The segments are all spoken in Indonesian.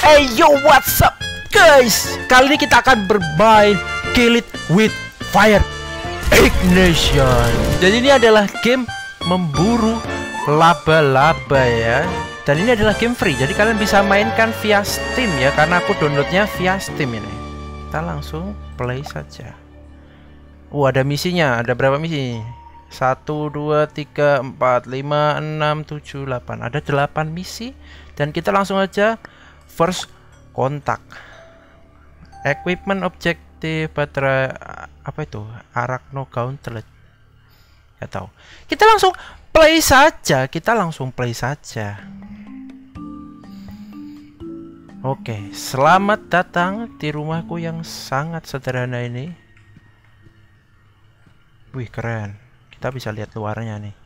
Hey yo, what's up guys? Kali ini kita akan bermain Kill It With Fire Ignition. Jadi ini adalah game memburu laba-laba ya. Dan ini adalah game free, jadi kalian bisa mainkan via Steam ya, karena aku downloadnya via Steam ini. Kita langsung play saja. Ada misinya, ada berapa misi? 1, 2, 3, 4, 5, 6, 7, 8. Ada 8 misi. Dan kita langsung aja first contact. Equipment objektif baterai apa itu? Arachno Gauntlet. Gak tahu. Kita langsung play saja. Oke, selamat datang di rumahku yang sangat sederhana ini. Wih, keren. Kita bisa lihat luarnya nih.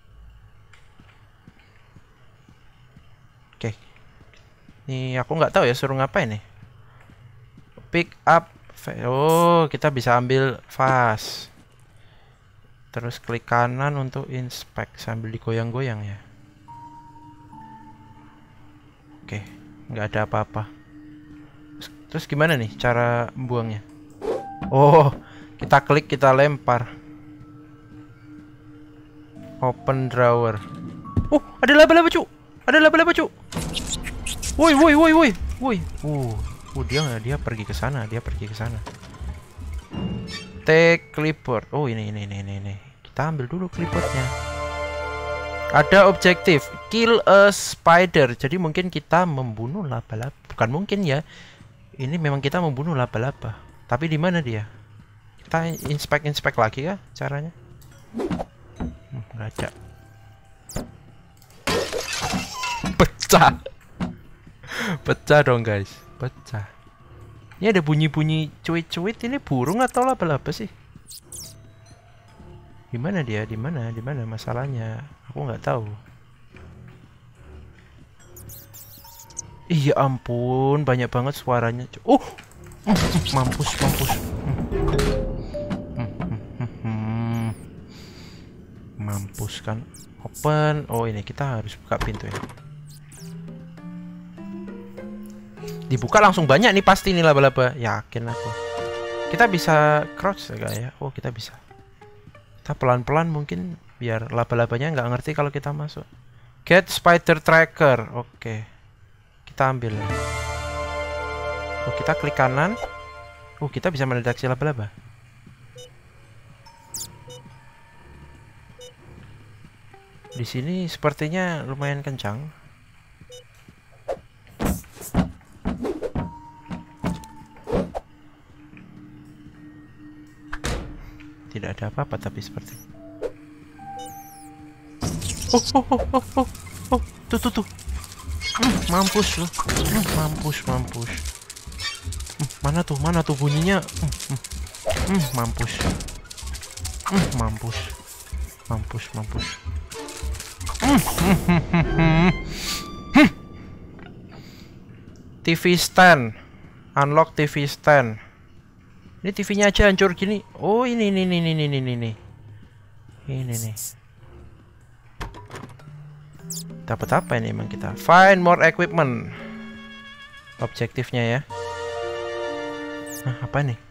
Oke. Ini aku nggak tahu ya suruh ngapain nih. Pick up. Oh, kita bisa ambil vas. Terus klik kanan untuk inspect sambil digoyang-goyang ya. Oke, nggak ada apa-apa. Terus gimana nih cara buangnya? Oh, kita klik, kita lempar. Open drawer. Ada laba-laba cu. Woi. Dia pergi ke sana, Take clipboard. Oh, ini. Kita ambil dulu clipboardnya. Ada objektif, kill a spider. Jadi mungkin kita membunuh laba-laba. Bukan mungkin ya. Ini memang kita membunuh laba-laba. Tapi di mana dia? Kita inspect lagi ya caranya. Raja. Pecah dong guys, pecah. Ini ada bunyi-bunyi cuit-cuit. Ini burung atau laba-laba sih? Gimana dia? Di mana masalahnya? Aku nggak tahu. Iya ampun, banyak banget suaranya. Mampus. Mampus kan. Open. Oh, ini kita harus buka pintu ya. Dibuka langsung banyak nih pasti nih laba-laba. Yakin aku. Kita bisa crouch ya. Oh, kita bisa. Kita pelan-pelan mungkin biar laba-labanya nggak ngerti kalau kita masuk. Get spider tracker. Oke. Kita ambil. Oh, kita klik kanan. Oh, kita bisa mendeteksi laba-laba. Di sini sepertinya lumayan kencang. Tidak ada apa-apa tapi seperti. Tuh. Mampus lu. Mampus. Mana tuh bunyinya? Mampus. TV stand. Unlock TV stand. Ini TV-nya aja hancur gini. Oh, ini nih. Dapat apa ini emang kita? Find more equipment. Objektifnya ya. Apa nih?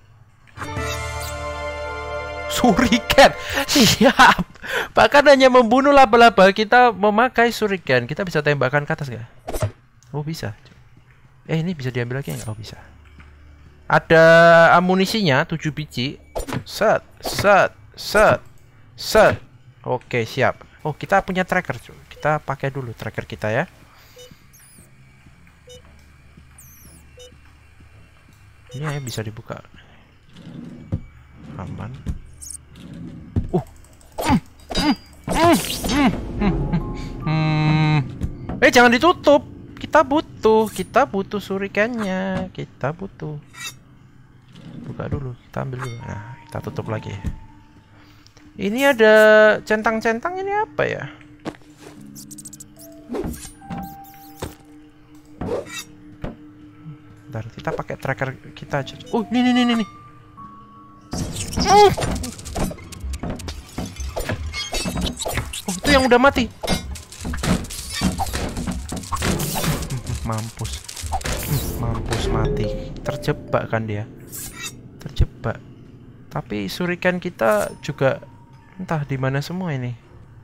Shuriken. Siap. Bahkan hanya membunuh laba-laba kita memakai shuriken. Kita bisa tembakan ke atas gak? Oh, bisa. Ini bisa diambil lagi nggak? Oh, bisa. Ada amunisinya 7 biji. Set. Oke, siap. Oh, kita punya tracker, cuy. Kita pakai dulu tracker kita ya. Ini bisa dibuka. Aman. Jangan ditutup. Kita butuh shurikennya. Buka dulu, kita ambil dulu. Nah, kita tutup lagi. Ini ada centang-centang, ini apa ya? Bentar, kita pakai tracker kita aja. Ini. Itu yang udah mati. Mampus. Mampus mati. Terjebak kan dia. Terjebak. Tapi shuriken kita juga entah di mana semua ini.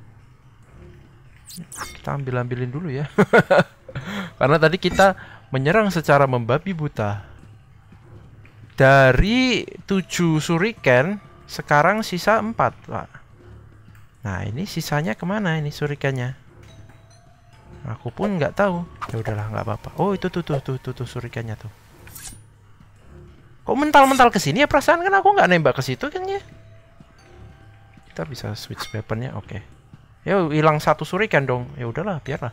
Kita ambilin dulu ya. Karena tadi kita menyerang secara membabi buta. Dari 7 shuriken sekarang sisa 4, Pak. Nah, ini sisanya kemana ini shurikennya? Aku pun nggak tahu. Ya udahlah, nggak apa-apa. Oh, itu tuh shurikennya tuh. Kok mental-mental ke sini ya? Perasaan kan aku nggak nembak ke situ kan ya? Kita bisa switch weaponnya, oke. Ya hilang 1 shuriken dong. Ya udahlah, biarlah.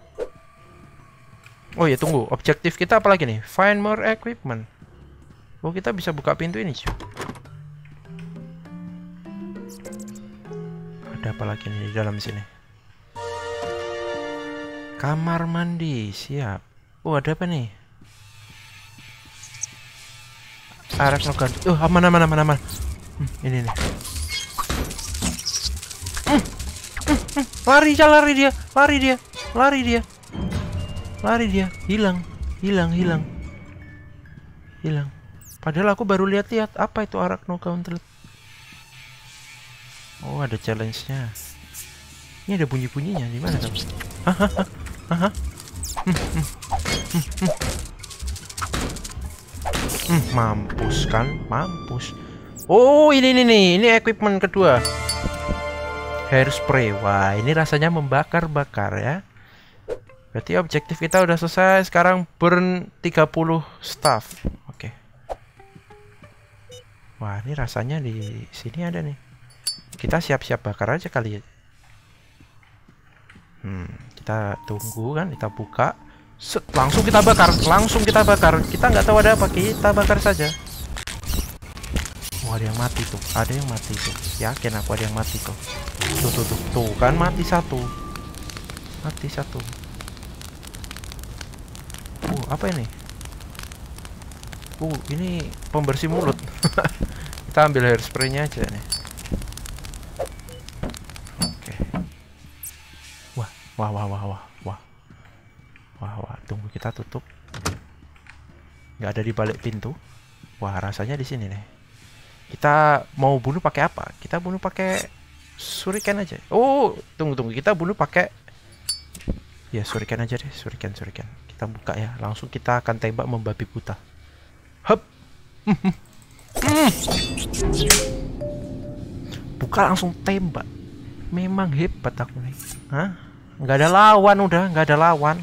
Oh ya tunggu, objektif kita apa lagi nih? Find more equipment. Oh, kita bisa buka pintu ini, cuy. Ada apa lagi nih di dalam sini? Kamar mandi, siap. Oh, ada apa nih? Arachnogan. Aman. Ini nih. Lari dia. Hilang. Padahal aku baru lihat. Apa itu Arachnogan? Oh, ada challenge-nya. Ini ada bunyi-bunyinya. Di mana tuh? Mampus kan? Mampus. Oh, ini nih. Ini equipment kedua. Hairspray. Wah, ini rasanya membakar-bakar ya. Berarti objektif kita udah selesai. Sekarang burn 30 staff. Oke. Wah, ini rasanya di sini ada nih. Kita siap-siap bakar aja kali ya. Kita tunggu kan, kita buka. Set, langsung kita bakar. Kita nggak tahu ada apa, kita bakar saja. Oh, ada yang mati tuh. Yakin aku ada yang mati tuh. Tuh kan mati satu. Apa ini? Ini pembersih mulut. Kita ambil hairspray-nya aja nih. Oke. Wah, tunggu, kita tutup. Nggak ada di balik pintu. Wah, rasanya di sini nih. Kita mau bunuh pakai apa? Kita bunuh pakai shuriken aja. Oh, tunggu. Kita bunuh pakai ya shuriken aja deh, shuriken. Kita buka ya. Langsung kita akan tembak membabi buta. Hup. Buka langsung tembak. Memang hebat aku nih. Hah? Nggak ada lawan.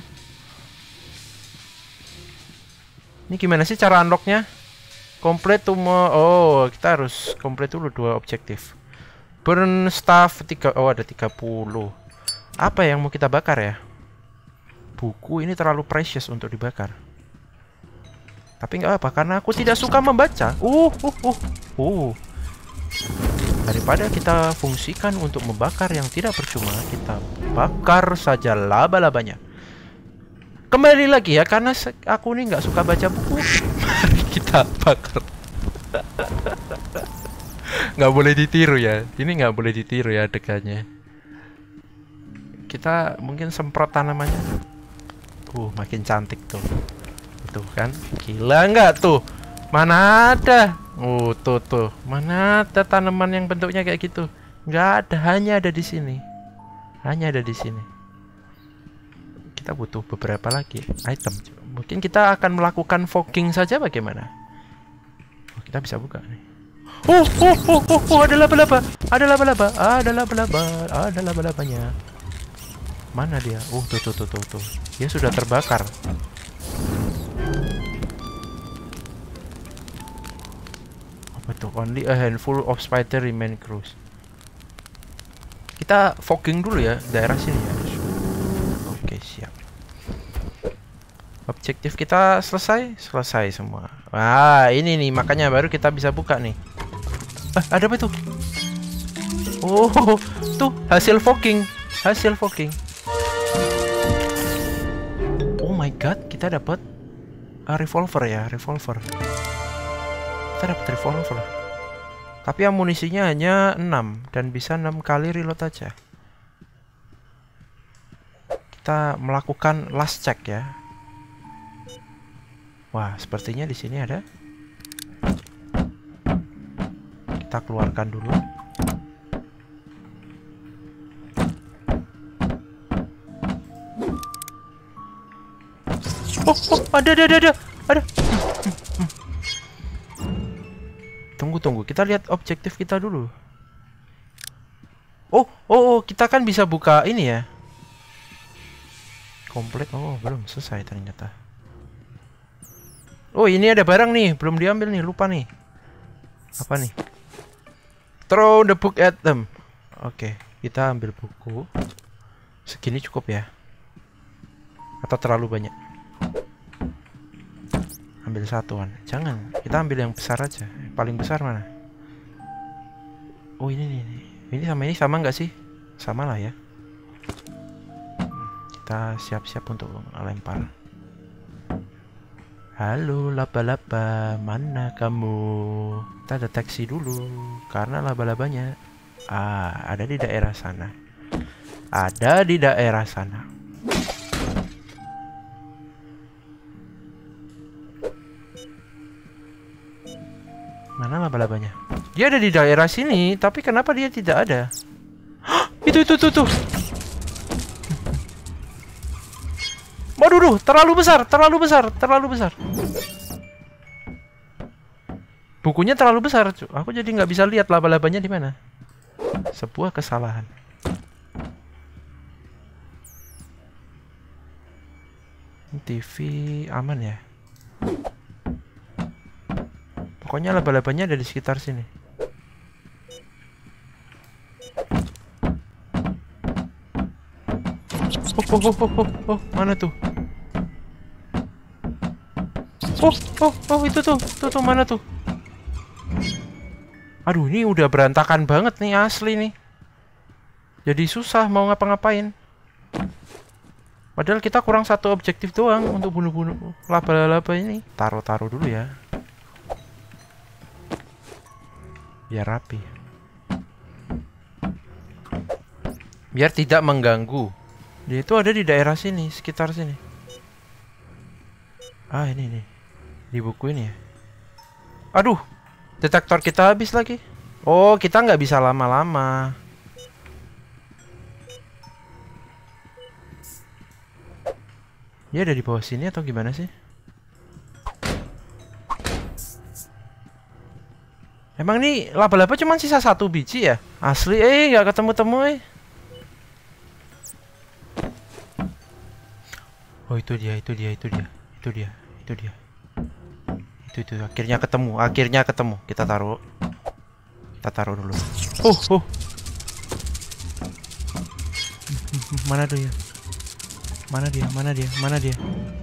Ini gimana sih cara unlocknya? Complete semua. Oh, kita harus complete dulu 2 objektif. Burn staff 3. Oh, ada 30. Apa yang mau kita bakar ya? Buku ini terlalu precious untuk dibakar. Tapi nggak apa, karena aku tidak suka membaca. Daripada kita fungsikan untuk membakar yang tidak percuma, kita bakar saja laba-labanya. Kembali lagi ya, karena aku nih nggak suka baca buku. Mari kita bakar. Nggak boleh ditiru ya. Ini nggak boleh ditiru ya adegannya. Kita mungkin semprot tanamannya. Makin cantik tuh. Tuh kan, gila nggak tuh? Mana ada? Tuh. Mana ada tanaman yang bentuknya kayak gitu? Nggak ada, hanya ada di sini. Kita butuh beberapa lagi item. Mungkin kita akan melakukan fogging saja, bagaimana? Kita bisa buka nih. Ada laba-labanya. Mana dia? Tuh. Dia sudah terbakar. Apa itu? Only a handful of spider remain close. Kita fogging dulu ya daerah sini ya. Oke, siap. Objektif kita selesai semua. Wah, ini nih makanya baru kita bisa buka nih. Ada apa itu? Tuh hasil fogging. Oh my god, kita dapat revolver ya, revolver. Tapi amunisinya hanya 6 dan bisa 6 kali reload aja. Kita melakukan last check ya. Wah, sepertinya di sini ada. Kita keluarkan dulu. Oh, ada. Tunggu, kita lihat objektif kita dulu. Oh, kita kan bisa buka ini ya. Komplit. Oh, belum selesai ternyata. Oh, ini ada barang nih, belum diambil nih, lupa nih. Apa nih? Throw the book at them. Oke, kita ambil buku. Segini cukup ya? Atau terlalu banyak? Ambil satuan. Jangan, kita ambil yang besar aja. Paling besar mana? Oh, ini nih. Ini sama nggak sih? Sama lah ya. Kita siap-siap untuk lempar. Halo laba-laba, mana kamu? Kita deteksi dulu, karena laba-labanya ada di daerah sana. Ada di daerah sana. Mana laba-labanya? Dia ada di daerah sini, tapi kenapa dia tidak ada? Itu. Waduh, terlalu besar. Bukunya terlalu besar, aku jadi nggak bisa lihat laba-labanya di mana. Sebuah kesalahan. TV aman ya? Pokoknya laba-labanya ada di sekitar sini. Oh, mana tuh? Oh, itu tuh mana tuh? Aduh, ini udah berantakan banget nih asli nih. Jadi susah mau ngapa-ngapain. Padahal kita kurang satu objektif doang untuk bunuh-bunuh laba-laba ini. Taruh dulu ya. Biar rapi. Biar tidak mengganggu. Dia itu ada di daerah sini, sekitar sini. Ini nih. Di buku ini ya. Aduh, detektor kita habis lagi. Oh, kita nggak bisa lama-lama. Dia ada di bawah sini atau gimana sih? Emang nih laba-laba cuma sisa 1 biji ya? Asli nggak ketemu-temu. Oh, itu dia. Itu akhirnya ketemu. Kita taruh dulu. Oh. Mana tuh ya? Mana dia?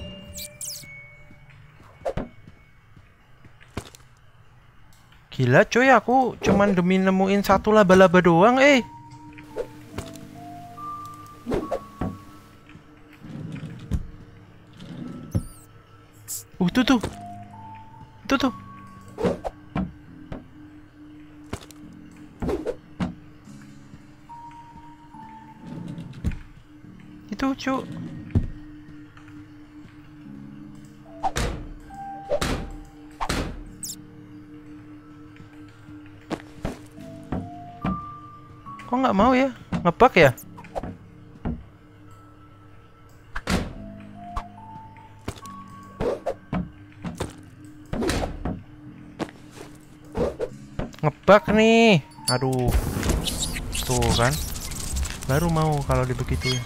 Gila coy, aku cuman demi nemuin satu laba-laba doang, Tuh. Itu, cu. Kok nggak mau ya? Ngebug ya? Ngebug nih. Aduh. Tuh kan. Baru mau kalau dibegituin.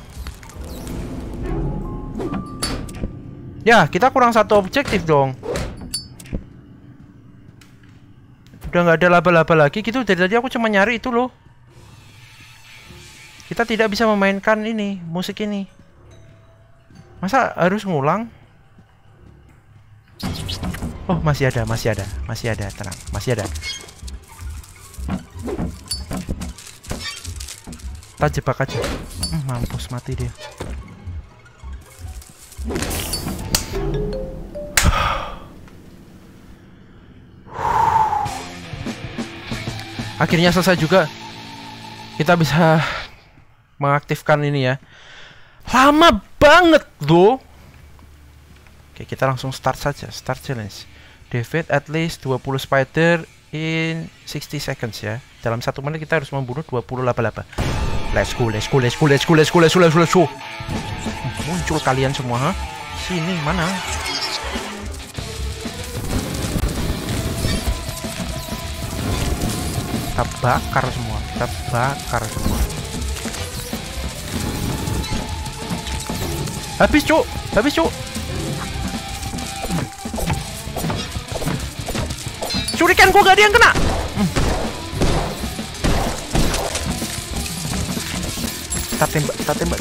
Ya, kita kurang satu objektif dong. Udah nggak ada laba-laba lagi gitu. Dari tadi aku cuma nyari itu loh. Kita tidak bisa memainkan ini, musik ini. Masa harus ngulang? Oh, masih ada, tenang, masih ada. Kita jebak aja. Mampus, mati dia. Akhirnya selesai juga. Kita bisa mengaktifkan ini ya. Lama banget loh. Oke, kita langsung start saja. Start challenge. Defeat at least 20 spider in 60 seconds ya. Dalam 1 menit kita harus membunuh 20 laba-laba. Let's go. Muncul kalian semua, ha? Sini mana? Kita bakar semua. Habis, Cuk. Shuriken gua gak ada yang kena. Kita tembak.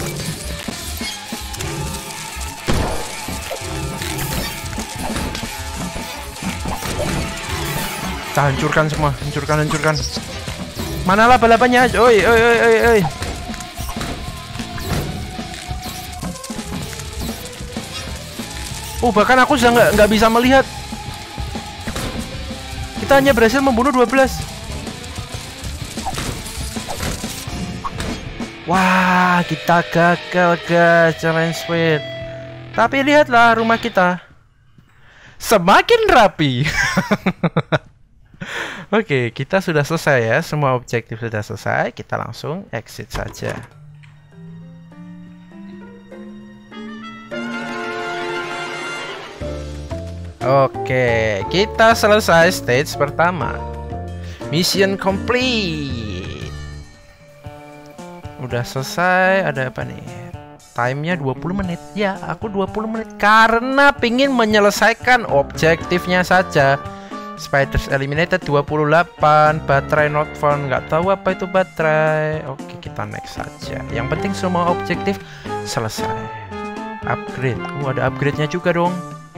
Kita hancurkan semua, hancurkan. Mana laba-labanya? Oi. Oh, bahkan aku sudah nggak bisa melihat. Kita hanya berhasil membunuh 12. Wah, kita gagal guys challenge speed. Tapi lihatlah rumah kita semakin rapi. Oke, kita sudah selesai ya. Semua objektif sudah selesai. Kita langsung exit saja. Oke, kita selesai stage pertama. Mission complete. Udah selesai. Ada apa nih? Timenya 20 menit. Ya, aku 20 menit karena pingin menyelesaikan objektifnya saja. Spiders eliminated 28. Baterai not found. Nggak tahu apa itu baterai. Oke, kita next saja. Yang penting semua objektif selesai. Upgrade. Ada upgrade-nya juga dong.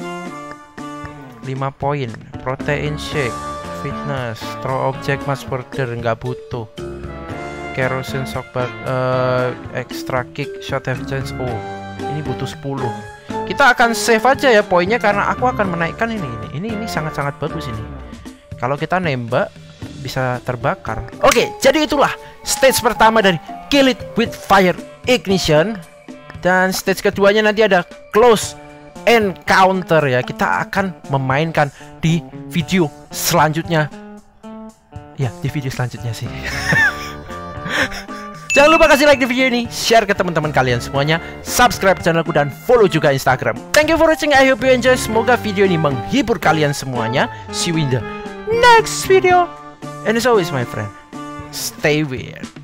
5 poin. Protein shake, fitness, throw object mass border nggak butuh. Kerosene shock extra kick shot have chance. Oh, ini butuh 10. Kita akan save aja ya poinnya karena aku akan menaikkan ini sangat-sangat bagus ini. Kalau kita nembak bisa terbakar. Oke, jadi itulah stage pertama dari Kill It With Fire Ignition. Dan stage keduanya nanti ada Close Encounter ya. Kita akan memainkan di video selanjutnya. Ya, di video selanjutnya sih. Jangan lupa kasih like di video ini, share ke teman-teman kalian semuanya, subscribe channelku dan follow juga Instagram. Thank you for watching, I hope you enjoy. Semoga video ini menghibur kalian semuanya. See you in the next video. And as always my friend, stay weird.